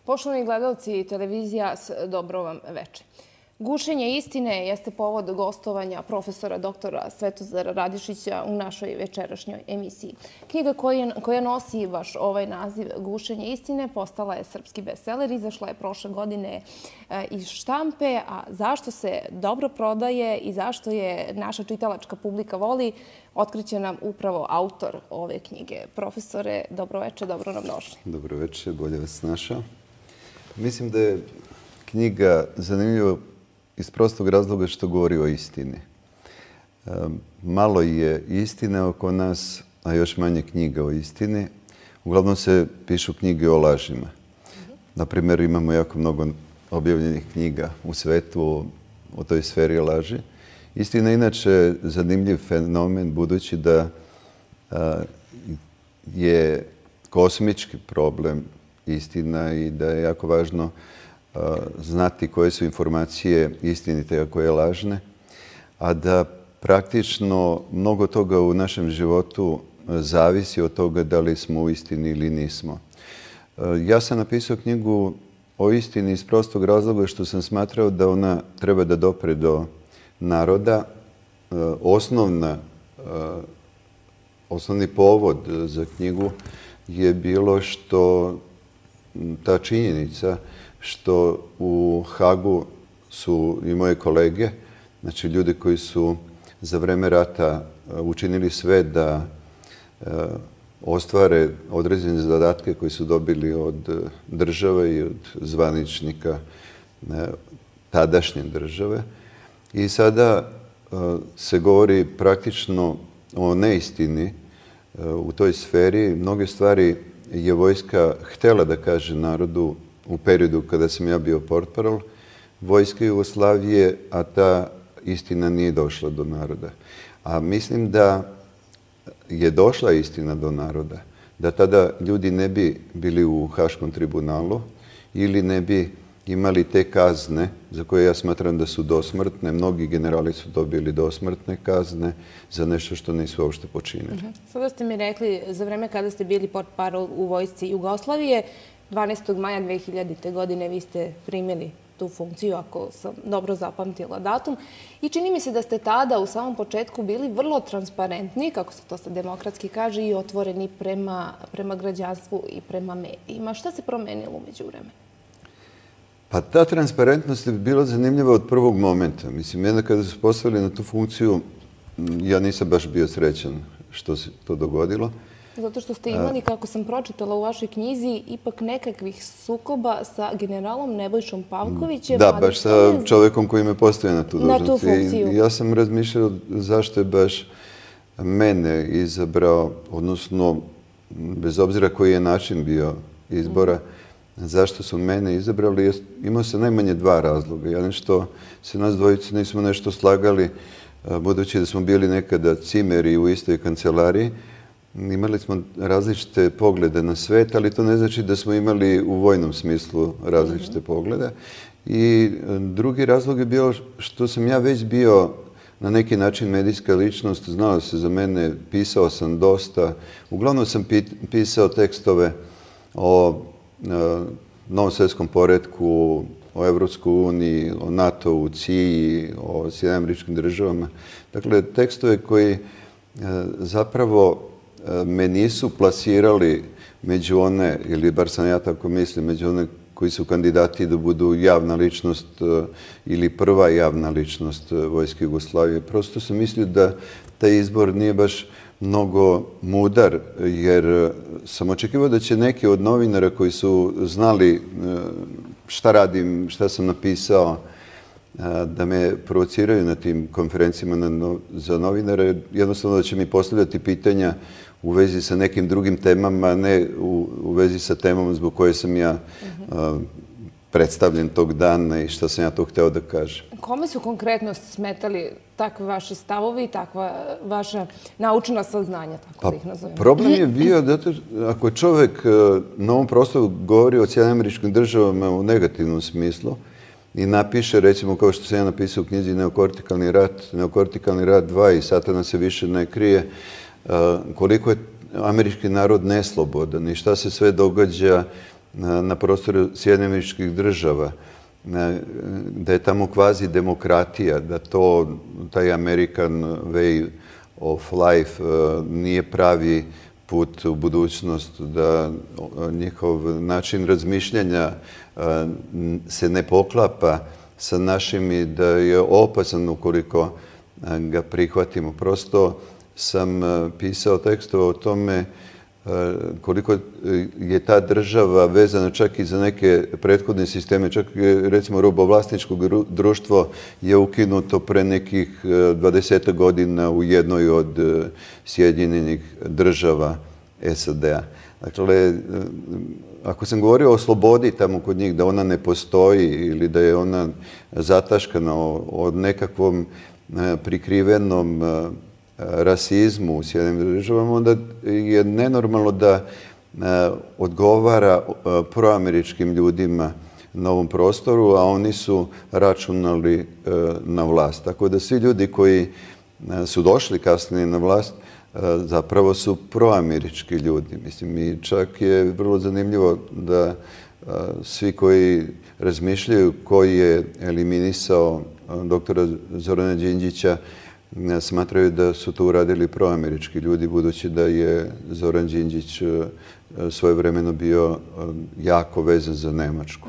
Poštovani gledalci televizija, dobro vam veče. Gušenje istine jeste povod gostovanja profesora doktora Svetozara Radišića u našoj večerašnjoj emisiji. Knjiga koja nosi baš ovaj naziv Gušenje istine postala je srpski bestseller, izašla je prošle godine iz štampe, a zašto se dobro prodaje i zašto je naša čitalačka publika voli, otkriće nam upravo autor ove knjige. Profesore, dobro veče, dobro nam došli. Dobro veče, bolje vas našao. Mislim da je knjiga zanimljiva iz prostog razloga što govori o istini. Malo je istine oko nas, a još manje knjiga o istini. Uglavnom se pišu knjige o lažima. Naprimjer, imamo jako mnogo objavljenih knjiga u svetu o toj sferi laži. Istina je inače zanimljiv fenomen, budući da je kosmički problem istina i da je jako važno znati koje su informacije istinite, a koje lažne, a da praktično mnogo toga u našem životu zavisi od toga da li smo u istini ili nismo. Ja sam napisao knjigu o istini iz prostog razloga što sam smatrao da ona treba da dopre do naroda. Osnovni povod za knjigu je bilo što ta činjenica što u Hagu su i moje kolege, znači ljudi koji su za vreme rata učinili sve da ostvare određene zadatke koji su dobili od države i od zvaničnika tadašnje države. I sada se govori praktično o neistini u toj sferi. Mnoge stvari je vojska htjela da kaže narodu u periodu kada sam ja bio portparol vojske Jugoslavije, a ta istina nije došla do naroda. A mislim da je došla istina do naroda, da tada ljudi ne bi bili u Haškom tribunalu ili ne bi imali te kazne za koje ja smatram da su dosmrtne. Mnogi generali su dobili dosmrtne kazne za nešto što nisu uopšte počinili. Sada ste mi rekli, za vreme kada ste bili portparol u vojsci Jugoslavije, 12. maja 2000. godine vi ste primili tu funkciju, ako sam dobro zapamtila datum. I čini mi se da ste tada u samom početku bili vrlo transparentni, kako se to demokratski kaže, i otvoreni prema građanstvu i prema medijima. Šta se promenilo umeđu vremenu? Pa ta transparentnost je bila zanimljiva od prvog momenta. Mislim, jedna kada su postavili na tu funkciju, ja nisam baš bio srećan što se to dogodilo. Zato što ste imali, kako sam pročitala u vašoj knjizi, ipak nekakvih sukoba sa generalom Nebojšom Pavkovićem. Da, baš sa čovjekom koji me postavio na tu dužnost. Ja sam razmišljao zašto je baš mene izabrao, odnosno, bez obzira koji je način bio izbora, zašto su mene izabrali. Imao sam najmanje dva razloga. Jedan što se nas dvojice nismo nešto slagali, budući da smo bili nekada cimeri u istoj kancelariji. Imali smo različite poglede na svet, ali to ne znači da smo imali u vojnom smislu različite poglede. I drugi razlog je bio što sam ja već bio na neki način medijska ličnost, znao se za mene, pisao sam dosta. Uglavnom sam pisao tekstove o novom svjetskom poretku, o Evropskoj uniji, o NATO-u, CIA-i, o Sjedinjenim Američkim Državama. Dakle, tekstove koji zapravo me nisu plasirali među one, ili bar sam ja tako mislim, među one koji su kandidati da budu javna ličnost ili prva javna ličnost vojske Jugoslavije. Prosto sam mislio da taj izbor nije baš mnogo mudar, jer sam očekivao da će neki od novinara koji su znali šta radim, šta sam napisao, da me provociraju na tim konferencijama za novinare, jednostavno da će mi postavljati pitanja u vezi sa nekim drugim temama, ne u vezi sa temom zbog koje sam ja predstavljen tog dana i šta sam ja to hteo da kažem. Kome su konkretno smetali takve vaše stavovi i takva vaša naučna saznanja, tako da ih nazovemo? Problem je bio da ako čovek na ovom prostoru govori o Sjedinjenim Američkim Državama u negativnom smislu i napiše, recimo kao što sam ja napisao u knjizi Neokortikalni rat 2 i Satana se više ne krije, koliko je američki narod neslobodan i šta se sve događa na prostoru Sjedinjenih Američkih Država, da je tamo kvazi demokratija, da taj American way of life nije pravi put u budućnost, da njihov način razmišljanja se ne poklapa sa našim i da je opasan ukoliko ga prihvatimo. Prosto sam pisao tekstove o tome koliko je ta država vezana čak i za neke prethodne sisteme. Čak, recimo, robovlasničko društvo je ukinuto pre nekih 20 godina u jednoj od Sjedinjenih Država SAD-a. Dakle, ako sam govorio o slobodi tamo kod njih, da ona ne postoji ili da je ona zataškana od nekakvom prikrivenom rasizmu u Sjedinjenim Državama, onda je nenormalno da odgovara proameričkim ljudima na ovom prostoru, a oni su računali na vlast. Tako da svi ljudi koji su došli kasnije na vlast zapravo su proamerički ljudi. Mislim, i čak je vrlo zanimljivo da svi koji razmišljaju koji je eliminisao doktora Zorana Đinđića smatraju da su to uradili proamerički ljudi, budući da je Zoran Đinđić svojevremeno bio jako vezan za Nemačku.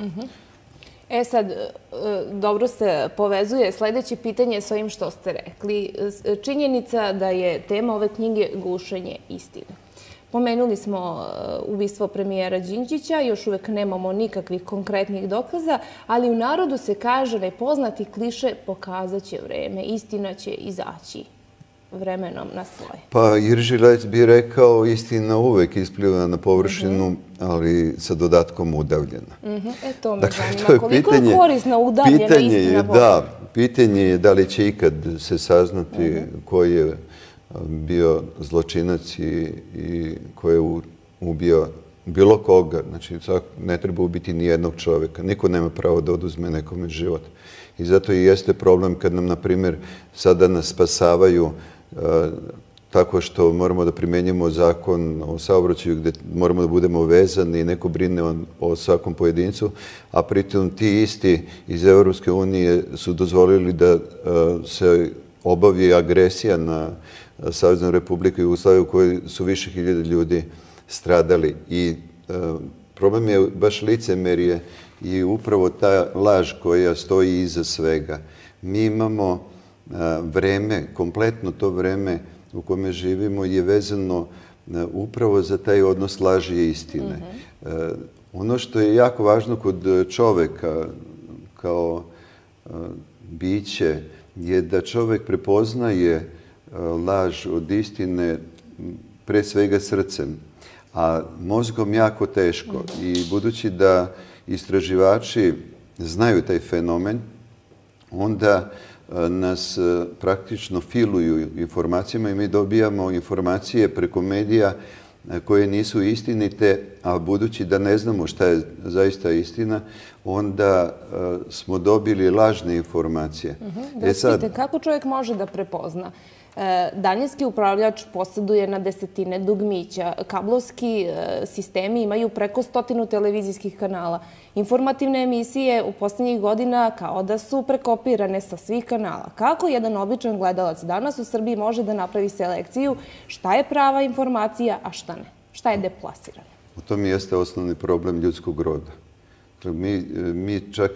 Sad, dobro se povezuje sledeće pitanje s ovim što ste rekli. Činjenica da je tema ove knjige gušenje istine. Pomenuli smo ubistvo premijera Đinđića, još uvek nemamo nikakvih konkretnih dokaza, ali u narodu se kaže nepoznati kliše pokazat će vreme, istina će izaći vremenom na svoje. Pa Irži Lec bi rekao istina uvek ispliva na površinu, ali sa dodatkom udavljena. To me zanima. Koliko je korisna udavljena istina? Da, pitanje je da li će ikad se saznati koji je bio zločinac i ko je ubio bilo koga. Znači, ne treba ubiti ni jednog čoveka. Niko nema pravo da oduzme nekome život. I zato i jeste problem kad nam, na primjer, sada nas spasavaju tako što moramo da primenjujemo zakon o saobraćaju gde moramo da budemo vezani i neko brine o svakom pojedincu, a pritom ti isti iz Evropske unije su dozvolili da se obavi agresija na Saveznu Republiku Jugoslaviju u kojoj su više hiljada ljudi stradali. I problem je baš licemerje i upravo ta laž koja stoji iza svega. Mi imamo vreme, kompletno to vreme u kome živimo je vezano upravo za taj odnos laži i istine. Ono što je jako važno kod čoveka kao biće je da čovek prepoznaje laž od istine pre svega srcem, a mozgom jako teško. I budući da istraživači znaju taj fenomen, onda nas praktično filuju informacijama i mi dobijamo informacije preko medija koje nisu istinite, a budući da ne znamo šta je zaista istina, onda smo dobili lažne informacije. Kako čovjek može da prepozna? Daljinski upravljač posjeduje na desetine dugmića. Kablovski sistemi imaju preko 100 televizijskih kanala. Informativne emisije u posljednjih godina kao da su prekopirane sa svih kanala. Kako jedan običan gledalac danas u Srbiji može da napravi selekciju šta je prava informacija, a šta ne? Šta je deplasirano? U tom jeste osnovni problem ljudskog roda. Mi čak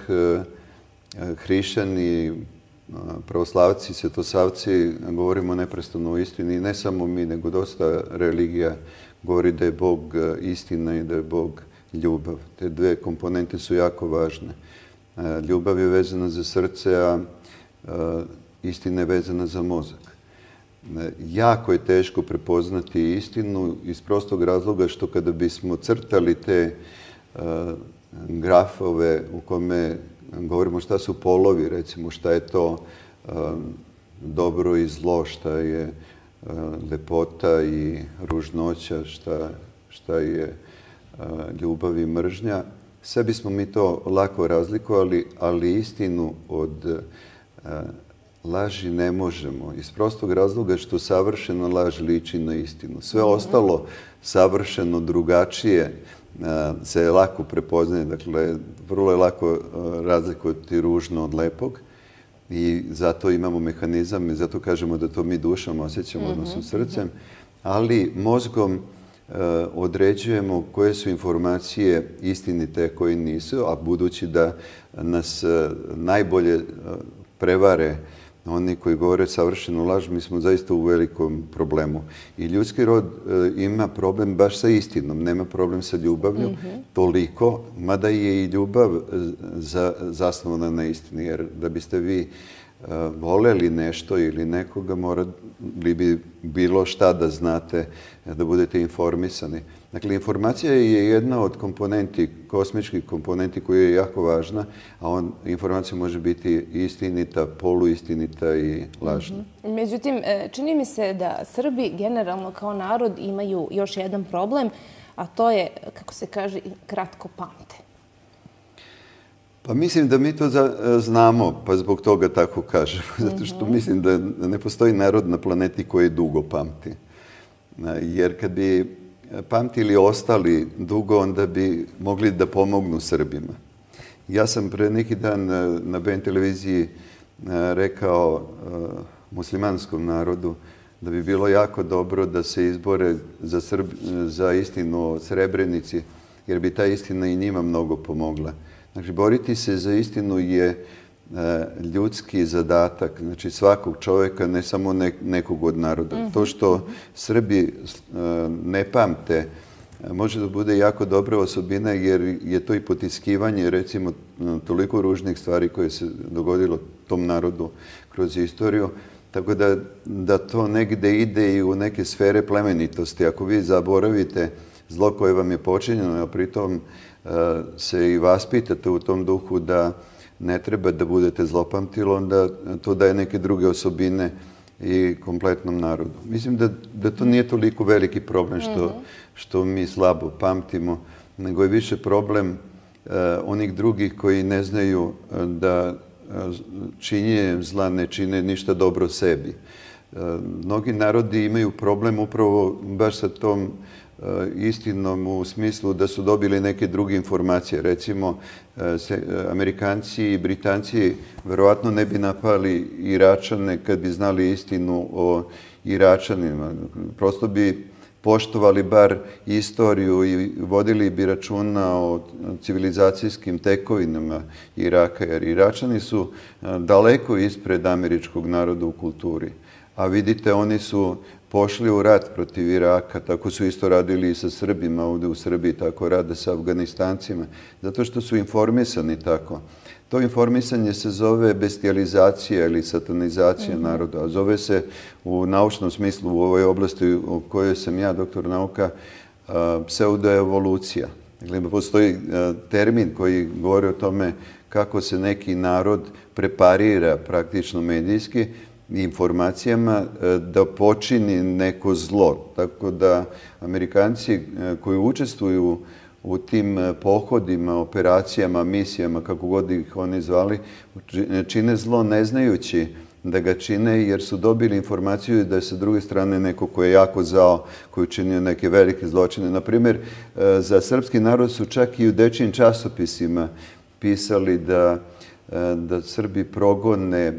hrišćani, pravoslavci, svetosavci govorimo neprestano o istini i ne samo mi, nego dosta religija govori da je Bog istina i da je Bog ljubav. Te dve komponente su jako važne. Ljubav je vezana za srce, a istina je vezana za mozak. Jako je teško prepoznati istinu iz prostog razloga što kada bismo crtali te grafove u kome govorimo šta su polovi, recimo šta je to dobro i zlo, šta je lepota i ružnoća, šta je ljubav i mržnja. Sve bismo mi to lako razlikovali, ali istinu od laži ne možemo. Iz prostog razloga što savršena laž liči na istinu. Sve ostalo savršeno drugačije se lako prepoznaje. Dakle, vrlo je lako razlikovati ružno od lepog i zato imamo mehanizam i zato kažemo da to mi dušom osjećamo, odnosno srcem, ali mozgom određujemo koje su informacije istinite, koje nisu, a budući da nas najbolje prevare oni koji govore savršenu laž, mi smo zaista u velikom problemu. I ljudski rod ima problem baš sa istinom, nema problem sa ljubavlju, toliko, mada je i ljubav zasnovana na istini, jer da biste vi voleli nešto ili nekoga, morali bi bilo šta da znate, da budete informisani. Dakle, informacija je jedna od komponenti, kosmičkih komponenti koja je jako važna, a informacija može biti istinita, poluistinita i lažna. Međutim, čini mi se da Srbi generalno kao narod imaju još jedan problem, a to je, kako se kaže, kratko pamte. Pa mislim da mi to znamo, pa zbog toga tako kažemo. Zato što mislim da ne postoji narod na planeti koji dugo pamti. Jer kad bi pamtili ostali dugo, onda bi mogli da pomognu Srbima. Ja sam pre neki dan na BN televiziji rekao muslimanskom narodu da bi bilo jako dobro da se izbore za istinu o Srebrenici, jer bi ta istina i njima mnogo pomogla. Znači, boriti se za istinu je ljudski zadatak, znači svakog čovjeka, ne samo nekog od naroda. To što Srbi ne pamte može da bude jako dobra osobina, jer je to i potiskivanje, recimo, toliko ružnih stvari koje se dogodilo tom narodu kroz istoriju, tako da to negde ide i u neke sfere plemenitosti. Ako vi zaboravite zlo koje vam je počinjeno, a pritom se i vaspitate u tom duhu da ne treba da budete zlopamtilo, onda to daje neke druge osobine i kompletnom narodu. Mislim da to nije toliko veliki problem što mi slabo pamtimo, nego je više problem onih drugih koji ne znaju da činjenjem zla ne čine ništa dobro sebi. Mnogi narodi imaju problem upravo baš sa tom istinom u smislu da su dobili neke druge informacije. Recimo, Amerikanci i Britanci verovatno ne bi napali Iračane kad bi znali istinu o Iračanima. Prosto bi poštovali bar istoriju i vodili bi računa o civilizacijskim tekovinama Iraka, jer Iračani su daleko ispred američkog naroda u kulturi. A vidite, oni su pošli u rat protiv Iraka, tako su isto radili i sa Srbima ovdje u Srbiji, tako rade sa Afganistancima, zato što su informisani tako. To informisanje se zove bestializacija ili satanizacija naroda, a zove se u naučnom smislu u ovoj oblasti u kojoj sam ja, doktor nauka, pseudoevolucija. Dakle, postoji termin koji govori o tome kako se neki narod preparira praktično medijski informacijama da počini neko zlo. Tako da Amerikanci koji učestvuju u tim pohodima, operacijama, misijama, kako god ih oni zvali, čine zlo ne znajući da ga čine, jer su dobili informaciju da je sa druge strane neko ko je jako zao, koji učinio neke velike zločine. Naprimjer, za srpski narod su čak i u dečijim časopisima pisali da Srbi progone,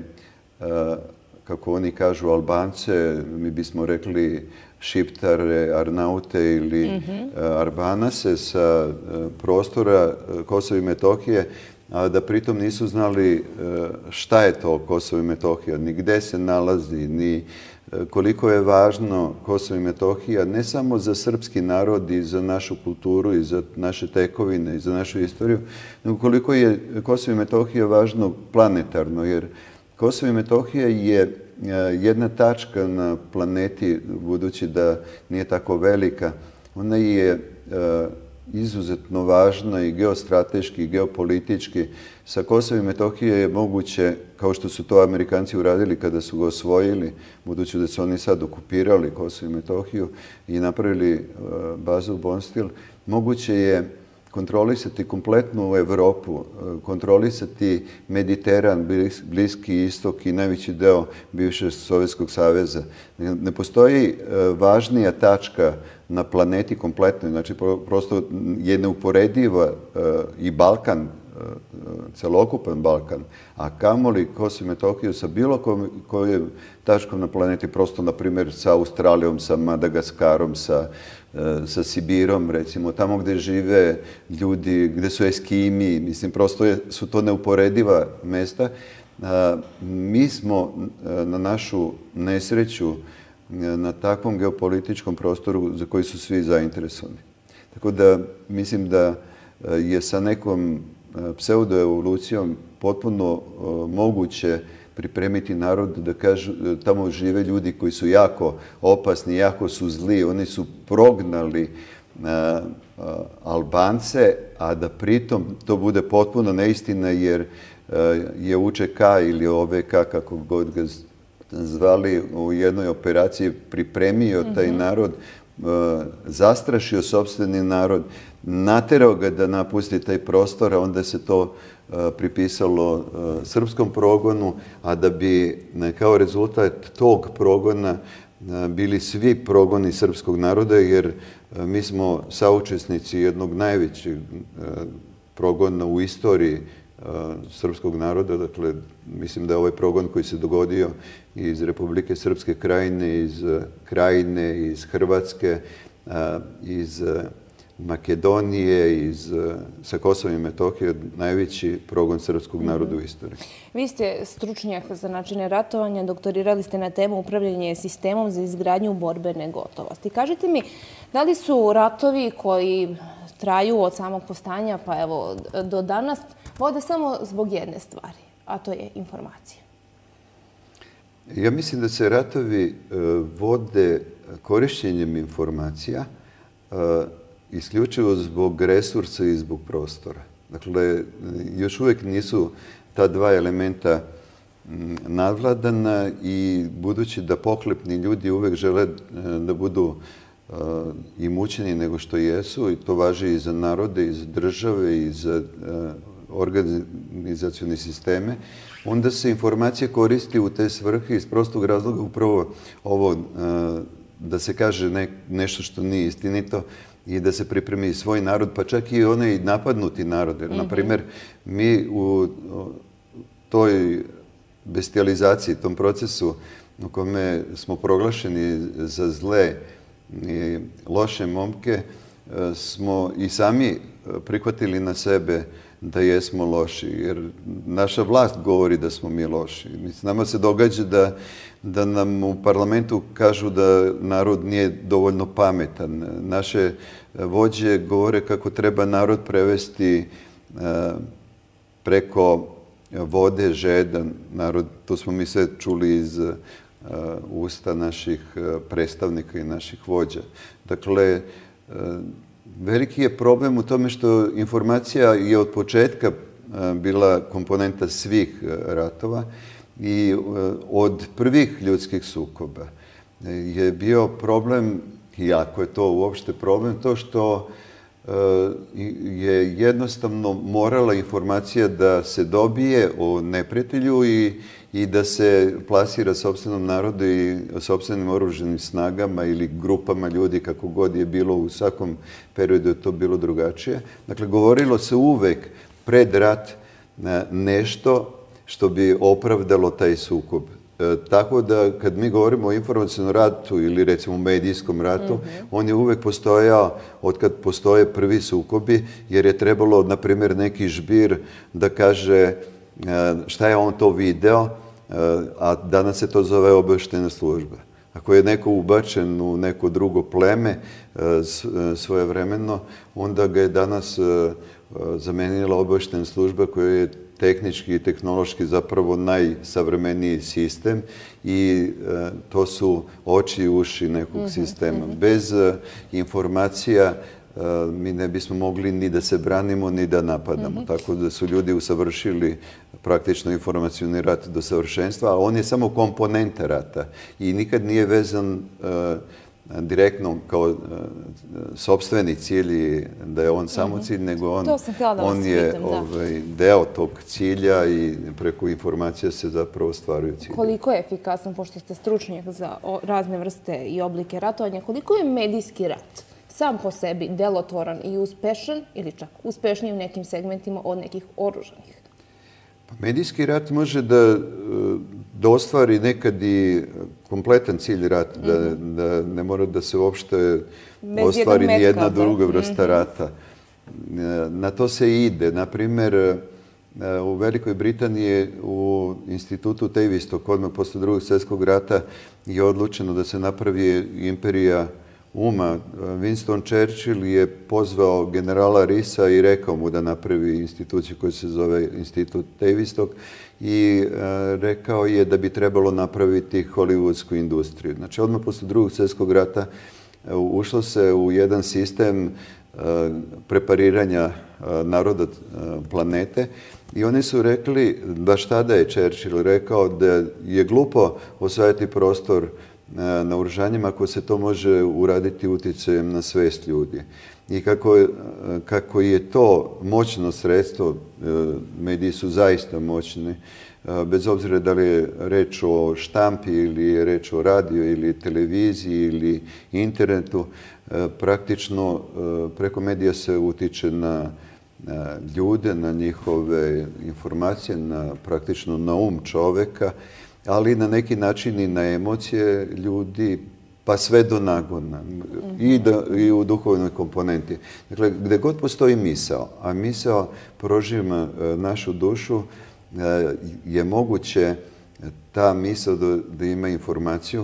kako oni kažu, Albance, mi bismo rekli Šiptare, Arnaute ili Arbanase sa prostora Kosova i Metohije, a da pritom nisu znali šta je to Kosovo i Metohija, ni gde se nalazi, ni koliko je važno Kosovo i Metohija, ne samo za srpski narod i za našu kulturu i za naše tekovine i za našu istoriju, nego koliko je Kosovo i Metohija važno planetarno, jer Kosovo i Metohija je jedna tačka na planeti, budući da nije tako velika. Ona je izuzetno važna i geostrateški, i geopolitički. Sa Kosovo i Metohije je moguće, kao što su to Amerikanci uradili kada su ga osvojili, budući da su oni sad okupirali Kosovo i Metohiju i napravili bazu u Bonstil, moguće je kontrolisati kompletnu Evropu, kontrolisati Mediteran, Bliski istok i najveći deo bivšeg Sovjetskog saveza. Ne postoji važnija tačka na planeti kompletnoj, znači prosto je neuporediva i Balkan, celokupan Balkan, a kamoli Kosovo i Metohiju sa bilo kojom tačkom na planeti, prosto, na primjer, sa Australijom, sa Madagaskarom, sa Sibirom, recimo, tamo gde žive ljudi, gde su Eskimi, mislim, prosto su to neuporediva mesta. Mi smo na našu nesreću na takvom geopolitičkom prostoru za koji su svi zainteresovani. Tako da mislim da je sa nekom pseudoevolucijom potpuno moguće pripremiti narod da kažu, tamo žive ljudi koji su jako opasni, jako su zli, oni su prognali Albance, a da pritom to bude potpuno neistina jer je UČK ili OVK, kako god ga zvali, u jednoj operaciji pripremio taj narod, zastrašio sopstveni narod, naterao ga da napusti taj prostor, a onda se to pripisalo srpskom progonu, a da bi kao rezultat tog progona bili svi progoni srpskog naroda, jer mi smo saučesnici jednog najvećeg progona u istoriji srpskog naroda. Dakle, mislim da je ovaj progon koji se dogodio iz Republike Srpske Krajine, iz Krajine, iz Hrvatske, iz Makedonije, sa Kosova i Metohije, najveći progon srpskog naroda u istoriji. Vi ste stručnjak za načine ratovanja, doktorirali ste na temu upravljanje sistemom za izgradnju borbene gotovosti. Kažite mi, da li su ratovi koji traju od samog povstanja pa evo do danas vode samo zbog jedne stvari, a to je informacija? Ja mislim da se ratovi vode korišćenjem informacija isključivo zbog resursa i zbog prostora. Dakle, još uvijek nisu ta dva elementa nadvladana i budući da pohlepni ljudi uvijek žele da budu imućniji nego što jesu, i to važi i za narode, i za države, i za organizacione sisteme, onda se informacija koristi u te svrhe iz prostog razloga upravo ovo da se kaže nešto što nije istinito i da se pripremi svoj narod, pa čak i onaj napadnuti narod. Jer, na primjer, mi u toj bestializaciji, tom procesu u kome smo proglašeni za zle i loše momke, smo i sami prihvatili na sebe da jesmo loši, jer naša vlast govori da smo mi loši. Nama se događa da nam u parlamentu kažu da narod nije dovoljno pametan. Naše vođe govore kako treba narod prevesti preko vode žedan narod. To smo mi sve čuli iz usta naših predstavnika i naših vođa. Dakle, veliki je problem u tome što informacija je od početka bila komponenta svih ratova i od prvih ljudskih sukoba je bio problem, i ako je to uopšte problem, to što je jednostavno morala informacija da se dobije o neprijatelju i da se plasira sopstvenom narodu i sopstvenim oružanim snagama ili grupama ljudi, kako god je bilo, u svakom periodu je to bilo drugačije. Dakle, govorilo se uvek pred rat nešto što bi opravdalo taj sukob. Tako da kad mi govorimo o informacionom ratu ili recimo medijskom ratu, on je uvek postojao od kad postoje prvi sukobi, jer je trebalo, na primjer, neki žbir da kaže šta je on to video, a danas se to zove obaveštajna služba. Ako je neko ubačen u neko drugo pleme svojevremeno, onda ga je danas zamenila obaveštajna služba koja je tehnički i tehnološki zapravo najsavremeniji sistem i to su oči i uši nekog sistema. Bez informacija mi ne bismo mogli ni da se branimo, ni da napadamo. Tako da su ljudi usavršili praktično informacioni rat do savršenstva, a on je samo komponenta rata i nikad nije vezan direktno kao sopstveni cilj, da je on samo cilj, nego on je deo tog cilja i preko informacija se zapravo ostvaruju cilj. Koliko je efikasan, pošto ste stručnjak za razne vrste i oblike ratovanja, koliko je medijski rat sam po sebi delotvoran i uspešan, ili čak uspešniji u nekim segmentima od nekih oružanih? Medijski rat može da ostvari nekad i kompletan cilj rata, da ne mora da se uopšte ostvari ni jedna druga vrsta rata. Na to se ide. Naprimjer, u Velikoj Britaniji u institutu Tavistock odmah posle Drugog svjetskog rata je odlučeno da se napravi imperija uma. Winston Churchill je pozvao generala Risa i rekao mu da napravi instituciju koja se zove Institut Tavistock i rekao je da bi trebalo napraviti hollywoodsku industriju. Znači, odmah posle Drugog svjetskog rata ušlo se u jedan sistem prepariranja naroda planete i oni su rekli, baš tada je Churchill rekao da je glupo osvajati prostor naoružanjem ako se to može uraditi utjecajem na svest ljudi. I kako je to moćno sredstvo, mediji su zaista moćni, bez obzira da li je reč o štampi ili je reč o radio ili televiziji ili internetu, praktično preko medija se utiče na ljude, na njihove informacije, praktično na čoveka, ali na neki način i na emocije ljudi, pa sve do nagona i u duhovnoj komponenti. Dakle, gde god postoji misao, a misao prožima našu dušu, je moguće ta misao da ima informaciju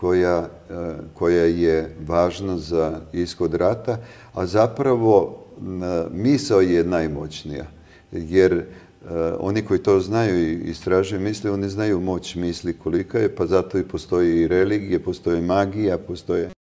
koja je važna za ishod rata, a zapravo misao je najmoćnija, jer oni koji to znaju i istražuju misli, oni znaju moć misli kolika je, pa zato i postoji i religija, postoji magija, postoje